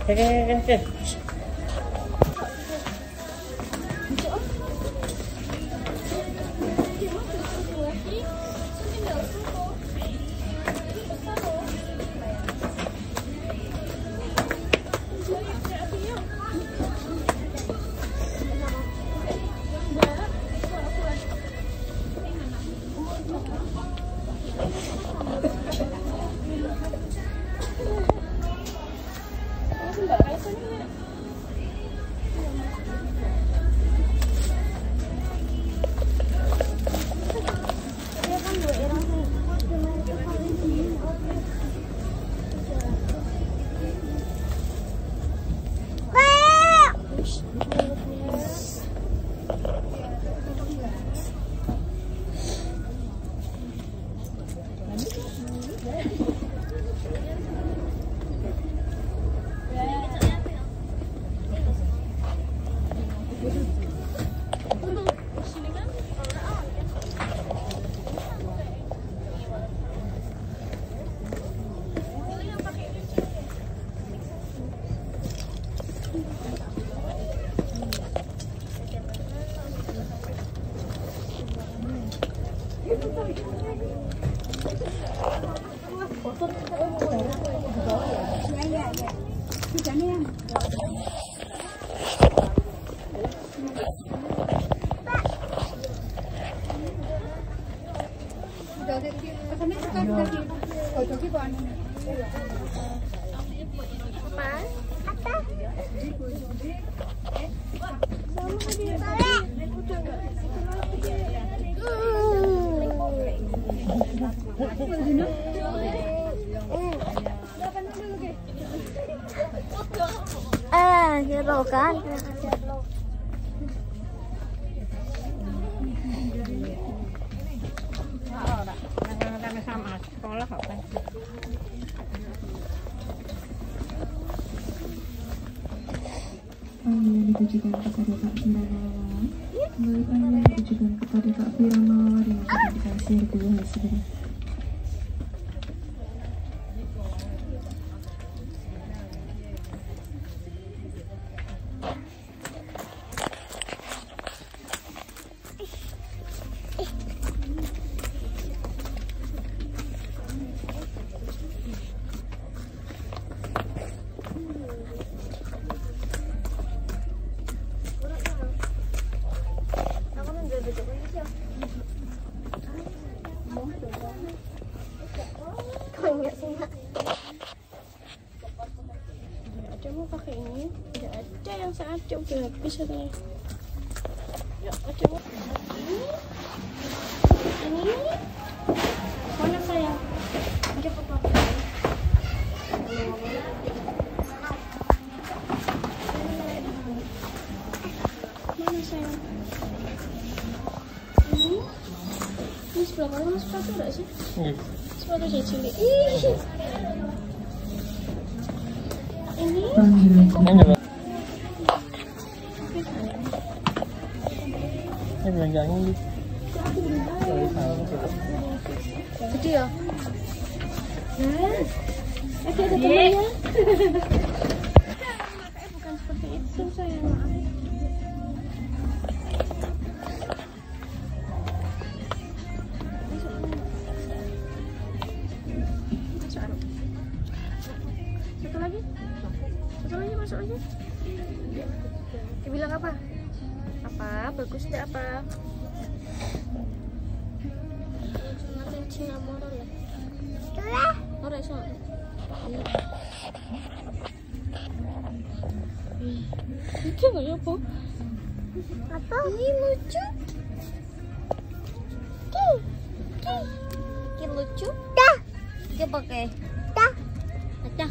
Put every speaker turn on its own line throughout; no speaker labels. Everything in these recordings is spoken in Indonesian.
Oke.
Jero kan.
Sama sekolah apa?
Ditujukan kepada Kak Firamawar. Kembalikannya ditujukan kepada Kak Firamawar yang sudah dikasih dua hasilnya.
Coba pakai ini, tidak ada yang seadanya udah habis katanya. Ya, coba ini mana sayang? Coba pakai. Mana sayang? Ini sebelah mana mas sepatu enggak sih? Sepatu saya cilik. Ini
belanjanya nih.
Gede ya? Ada temannya. Makanya bukan seperti itu sayang. Satu lagi masuk aja. Dibilang apa? Apa? Bagus tidak apa? Cina motor ya? Motor so. Lucu nggak ya po? Apa? Ini lucu. Ki lucu. Dah. Dia pakai. Dah. Dah.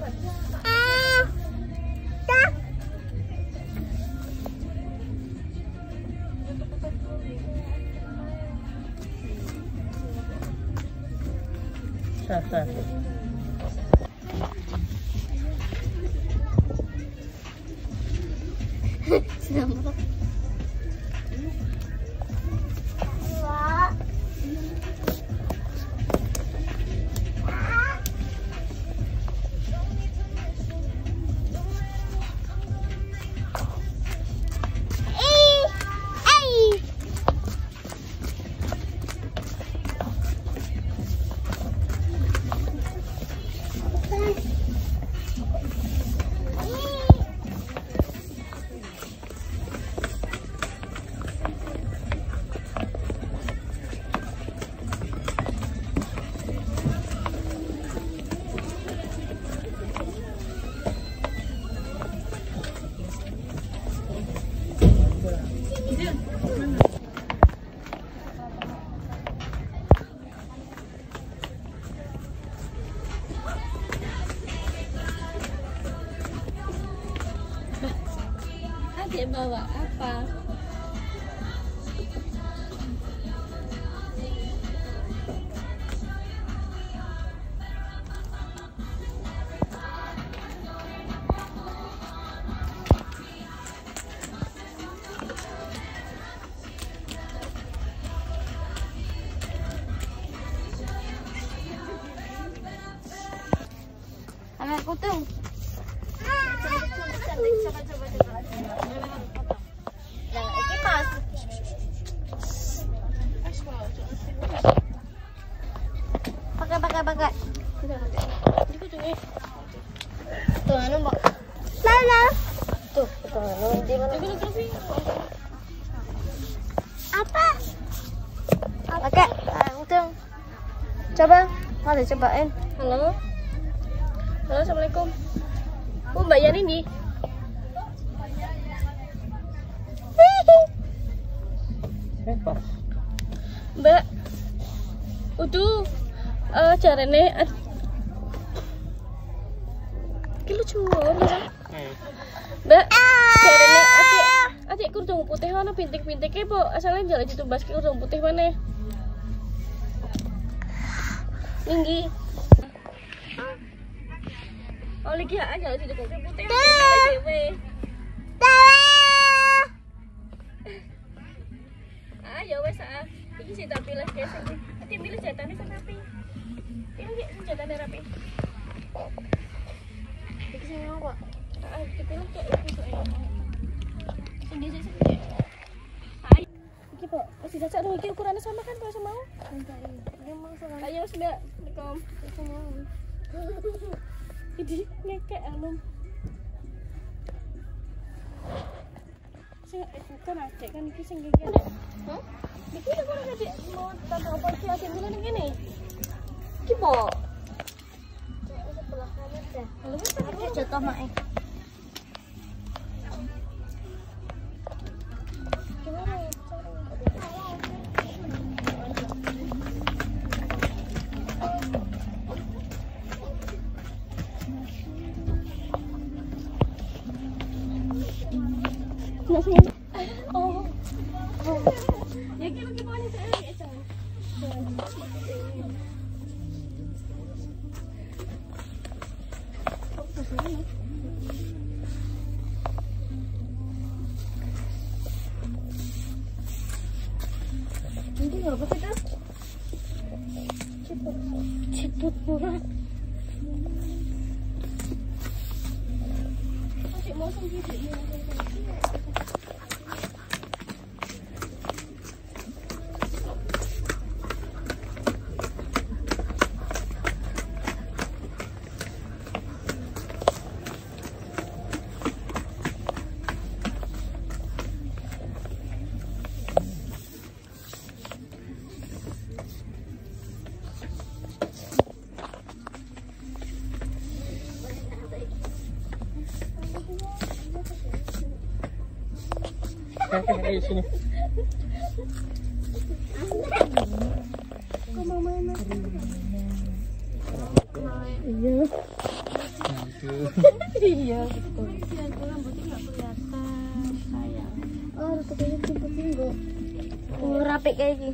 Sedang Kutung. Coba. Nah, ini pas. Pakai. Ini kutungnya. Tuh, anu, Mbak. Lala. Tuh, di mana? Apa? Pakai. Kutung. Coba. Mari cobain. Halo, assalamualaikum. Oh, Mbak Yani nih. Mbak, udah carane iki lucu banget. Mbak, carane adik kerudung putih ana pintik-pintike po, asale jalan ditubas ki kerudung putih maneh. Tinggi. Oh, lagi aja jalan ditubas putih dhewe. Ya wes iki sing tak pilih guys iki. Ati pilih jatane sing rapi. Pilih sing jatane rapi. Iki sing ngono kok. Dipilih kok iki sok enak. Sing dhisik sing. Iki kok wis dijajak lho iki ukurane sama kan kalau mau. Ini mau sama. Ayo wis Mbak, Assalamualaikum. Ini ngekek anu. Sing kan adek kan iki sing ngekek. Hah? Iki kok ora adek mau tambah apa sih adek dulu ning kene. Iki po. Sebelah kanan dah. Lha wis tak jatuh mae. Oh. Ya gimana saya ya, Cang. Ini apa sih, Tas? Cepet banget. Masih mau sendiri.
Ayo sini.
Kok mau main? Iya. Iya, betul. Rambutnya nggak kelihatan, sayang. Oh, rambutnya tinggi. Rapi kayak gini.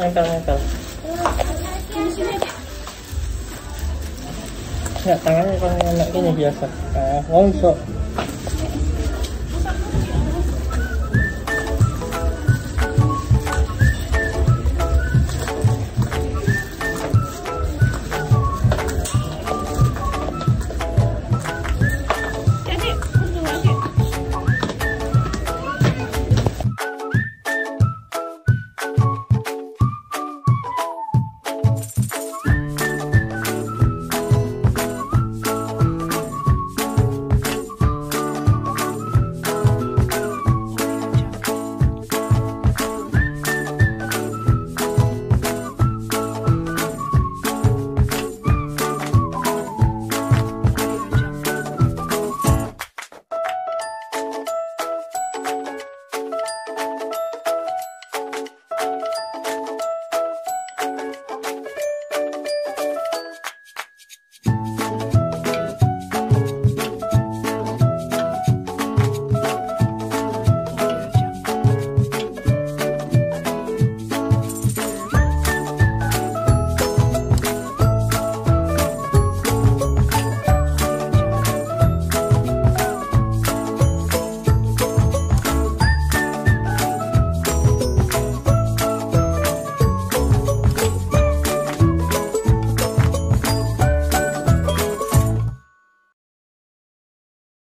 nempel.
Sini adik.
Nggak, tangannya kalau enak gini biasa. Nah, ngonsok.